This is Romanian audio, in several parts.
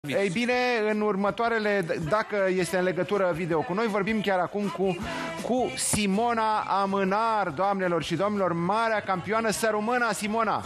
Ei bine, în următoarele, dacă este în legătură video cu noi, vorbim chiar acum cu Simona Amânar, doamnelor și domnilor, marea campioană. Să rămână, Simona!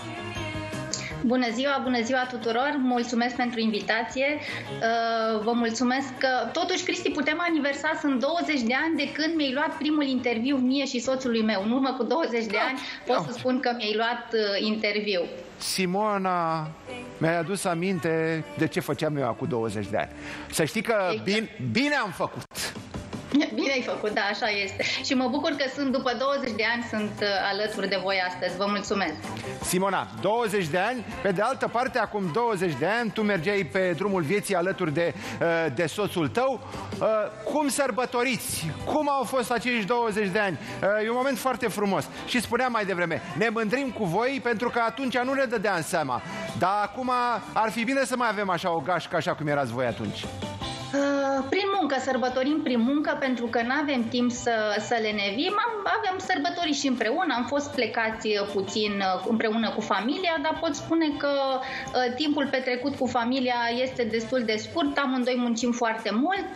Bună ziua tuturor! Mulțumesc pentru invitație. Vă mulțumesc că, totuși, Cristi, putem aniversa, sunt 20 de ani de când mi-ai luat primul interviu mie și soțului meu. În urmă cu 20 de ani pot să spun că mi-ai luat interviu. Simona, mi-ai adus aminte de ce făceam eu acum 20 de ani. Să știi că bine am făcut. Bine ai făcut, da, așa este. Și mă bucur că după 20 de ani sunt alături de voi astăzi. Vă mulțumesc. Simona, 20 de ani, pe de altă parte, acum 20 de ani, tu mergeai pe drumul vieții alături de soțul tău. Cum sărbătoriți? Cum au fost acești 20 de ani? E un moment foarte frumos. Și spuneam mai devreme, ne mândrim cu voi pentru că atunci nu ne dădeam seama. Dar acum ar fi bine să mai avem așa o gașcă, așa cum erați voi atunci. Prin muncă, sărbătorim prin muncă, pentru că nu avem timp să le nevim. Avem sărbători și împreună, am fost plecați puțin împreună cu familia, dar pot spune că timpul petrecut cu familia este destul de scurt, amândoi muncim foarte mult.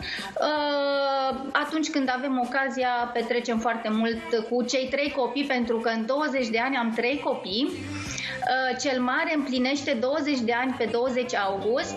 Atunci când avem ocazia, petrecem foarte mult cu cei 3 copii, pentru că în 20 de ani am 3 copii. Cel mare împlinește 20 de ani pe 20 august.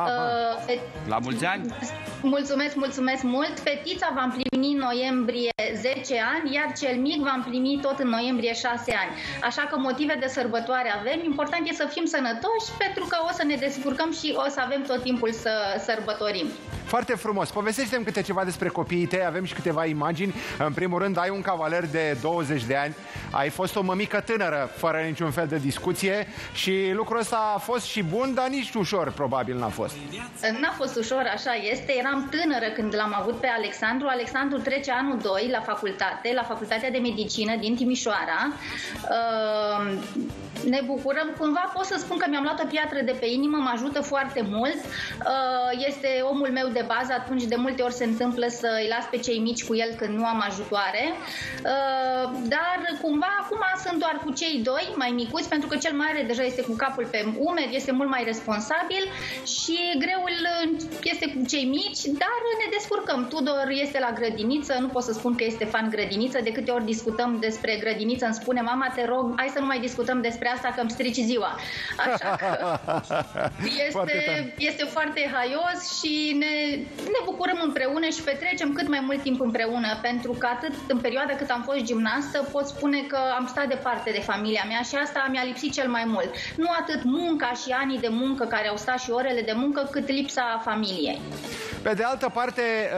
La mulți ani! Mulțumesc mult! Fetița va împlini în noiembrie 10 ani, iar cel mic va împlini tot în noiembrie 6 ani. Așa că motive de sărbătoare avem. Important e să fim sănătoși, pentru că o să ne descurcăm și o să avem tot timpul să sărbătorim. Foarte frumos. Povestește-mi câte ceva despre copiii tăi, avem și câteva imagini. În primul rând, ai un cavaler de 20 de ani, ai fost o mămică tânără, fără niciun fel de discuție, și lucrul ăsta a fost și bun, dar nici ușor, probabil n-a fost. N-a fost ușor, așa este. Eram tânără când l-am avut pe Alexandru. Alexandru trece anul 2 la facultate, la Facultatea de Medicină din Timișoara. Ne bucurăm. Cumva pot să spun că mi-am luat o piatră de pe inimă, mă ajută foarte mult. Este omul meu de bază, atunci de multe ori se întâmplă să îi las pe cei mici cu el când nu am ajutoare. Dar cumva acum sunt doar cu cei 2 mai micuți, pentru că cel mare deja este cu capul pe umeri, este mult mai responsabil și greul este cu cei mici, dar ne descurcăm. Tudor este la grădiniță, nu pot să spun că este fan grădiniță, de câte ori discutăm despre grădiniță îmi spune: mama, te rog, hai să nu mai discutăm despre asta că îmi strici ziua. Așa că este foarte haios și ne bucurăm împreună și petrecem cât mai mult timp împreună, pentru că atât în perioada cât am fost gimnastă pot spune că am stat departe de familia mea și asta mi-a lipsit cel mai mult. Nu atât munca și anii de muncă care au stat și orele de muncă, cât lipsa familiei. Pe de altă parte,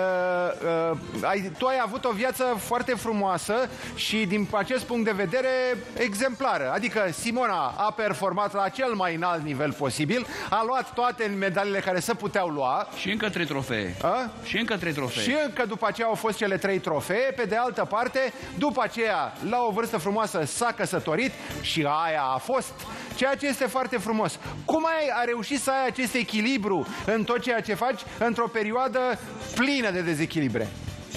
tu ai avut o viață foarte frumoasă și din acest punct de vedere exemplară. Adică Simona a performat la cel mai înalt nivel posibil, a luat toate medalele care se puteau lua. Și încă 3 trofee. Și încă 3 trofee. Și încă după aceea au fost cele 3 trofee. Pe de altă parte, după aceea, la o vârstă frumoasă, s-a căsătorit și aia a fost. Ceea ce este foarte frumos. Cum ai reușit să ai acest echilibru în tot ceea ce faci într-o perioadă plină de dezechilibre?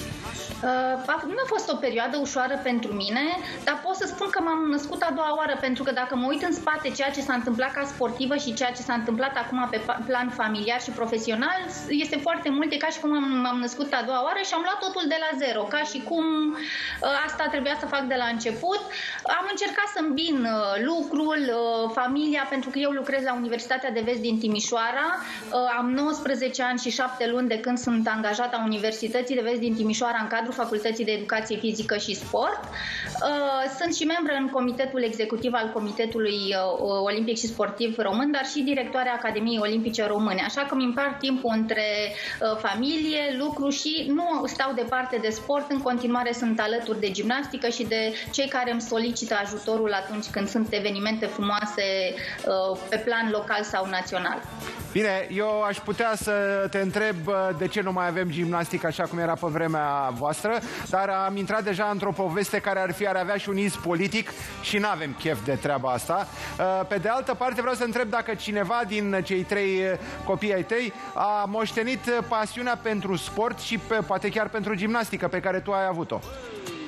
Nu a fost o perioadă ușoară pentru mine, dar pot să spun că m-am născut a doua oară, pentru că dacă mă uit în spate ceea ce s-a întâmplat ca sportivă și ceea ce s-a întâmplat acum pe plan familiar și profesional, este foarte mult. E ca și cum m-am născut a doua oară și am luat totul de la zero, ca și cum asta trebuia să fac de la început. Am încercat să îmbin lucrul, familia, pentru că eu lucrez la Universitatea de Vest din Timișoara. Am 19 ani și 7 luni de când sunt angajată a Universității de Vest din Timișoara în cadrul Facultății de Educație Fizică și Sport. Sunt și membră în comitetul executiv al Comitetului Olimpic și Sportiv Român, dar și directoarea Academiei Olimpice Române. Așa că îmi împart timpul între familie, lucru și nu stau departe de sport. În continuare sunt alături de gimnastică și de cei care îmi solicită ajutorul atunci când sunt evenimente frumoase pe plan local sau național. Bine, eu aș putea să te întreb de ce nu mai avem gimnastică așa cum era pe vremea voastră, dar am intrat deja într-o poveste care ar avea și un iz politic și n-avem chef de treaba asta. Pe de altă parte, vreau să întreb dacă cineva din cei 3 copii ai tăi a moștenit pasiunea pentru sport și poate chiar pentru gimnastică pe care tu ai avut-o.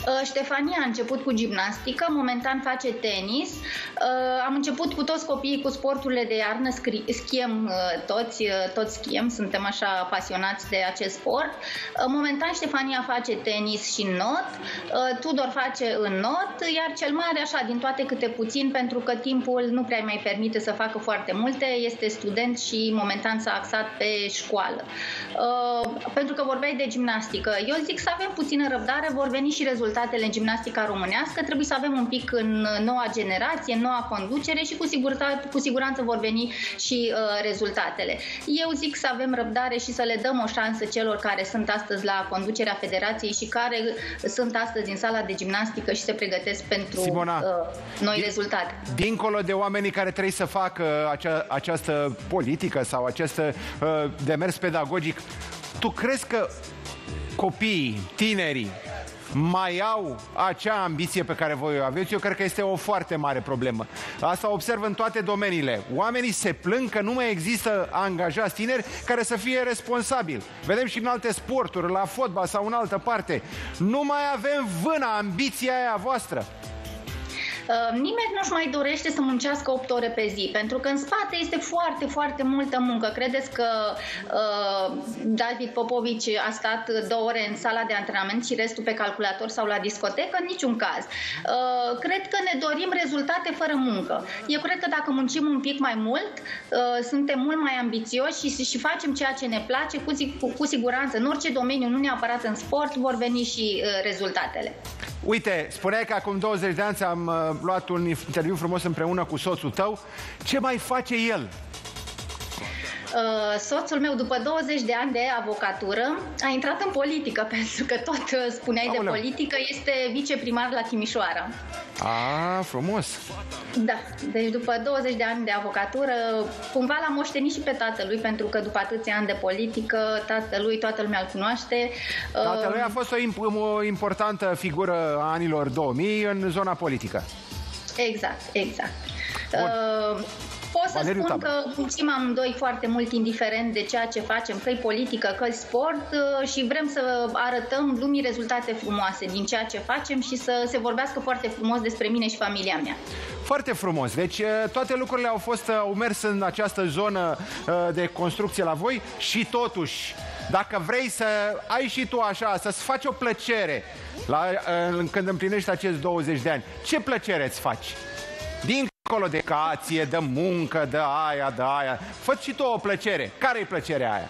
Ștefania a început cu gimnastică, momentan face tenis. Am început cu toți copiii cu sporturile de iarnă, schiem toți schiem, suntem așa pasionați de acest sport. Momentan Ștefania face tenis și not, Tudor face în not, iar cel mare așa din toate câte puțin, pentru că timpul nu prea mai permite să facă foarte multe, este student și momentan s-a axat pe școală. Pentru că vorbeai de gimnastică, eu zic să avem puțină răbdare, vor veni și rezultatele în gimnastica românească, trebuie să avem un pic în noua generație, în noua conducere și cu siguranță vor veni și rezultatele. Eu zic să avem răbdare și să le dăm o șansă celor care sunt astăzi la conducerea federației și care sunt astăzi în sala de gimnastică și se pregătesc pentru noi rezultate. Dincolo de oamenii care trebuie să facă această politică sau acest demers pedagogic, tu crezi că copiii, tinerii, mai au acea ambiție pe care voi o aveți? Eu cred că este o foarte mare problemă. Asta observ în toate domeniile. Oamenii se plâng că nu mai există angajați tineri care să fie responsabili. Vedem și în alte sporturi, la fotbal sau în altă parte. Nu mai avem vâna, ambiția aia voastră. Nimeni nu-și mai dorește să muncească 8 ore pe zi, pentru că în spate este foarte, foarte multă muncă. Credeți că David Popovici a stat 2 ore în sala de antrenament și restul pe calculator sau la discotecă? În niciun caz. Cred că ne dorim rezultate fără muncă. Eu cred că dacă muncim un pic mai mult, suntem mult mai ambițioși și facem ceea ce ne place, cu siguranță, în orice domeniu, nu neapărat în sport, vor veni și rezultatele. Uite, spuneai că acum 20 de ani am luat un interviu frumos împreună cu soțul tău. Ce mai face el? Soțul meu, după 20 de ani de avocatură, a intrat în politică, pentru că tot spuneai de politică, este viceprimar la Timișoara. Frumos! Da, deci după 20 de ani de avocatură, cumva l-am moștenit și pe tatălui, pentru că după atâția ani de politică, tatălui, toată lumea îl cunoaște. Tatălui a fost o importantă figură a anilor 2000 în zona politică. Exact. Pot să spun că muncim amândoi foarte mult, indiferent de ceea ce facem, că-i politică, că-i sport, și vrem să arătăm lumii rezultate frumoase din ceea ce facem și să se vorbească foarte frumos despre mine și familia mea. Foarte frumos. Deci toate lucrurile au mers în această zonă de construcție la voi și totuși, dacă vrei să ai și tu așa, să-ți faci o plăcere când împlinești acești 20 de ani, ce plăcere îți faci? Dincolo de educație, de muncă, de aia. Fă-ți și tu o plăcere. Care-i plăcerea aia?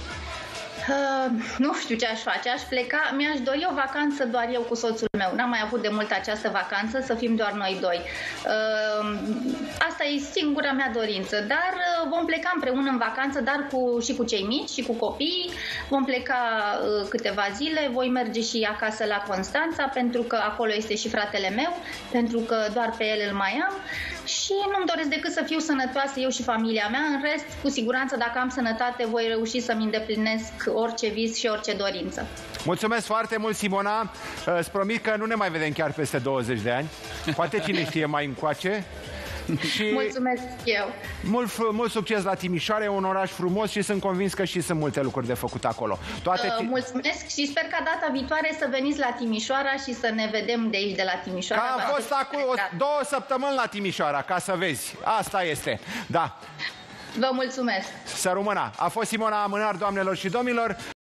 Nu știu ce aș face. Aș pleca, mi-aș dori o vacanță doar eu cu soțul meu. N-am mai avut de mult această vacanță, să fim doar noi doi. Asta e singura mea dorință. Dar vom pleca împreună în vacanță, dar și cu cei mici și cu copiii. Vom pleca câteva zile. Voi merge și acasă la Constanța, pentru că acolo este și fratele meu, pentru că doar pe el îl mai am. Și nu-mi doresc decât să fiu sănătoasă eu și familia mea. În rest, cu siguranță, dacă am sănătate, voi reuși să-mi îndeplinesc orice vis și orice dorință. Mulțumesc foarte mult, Simona. Îți promit că nu ne mai vedem chiar peste 20 de ani. Poate cine știe mai încoace. Și mulțumesc eu. Mult succes la Timișoara, e un oraș frumos și sunt convins că și sunt multe lucruri de făcut acolo. Mulțumesc și sper ca data viitoare să veniți la Timișoara și să ne vedem de aici, de la Timișoara. Am fost acolo 2 săptămâni la Timișoara, ca să vezi. Asta este. Da. Vă mulțumesc. Să rămână. A fost Simona Amânar, doamnelor și domnilor.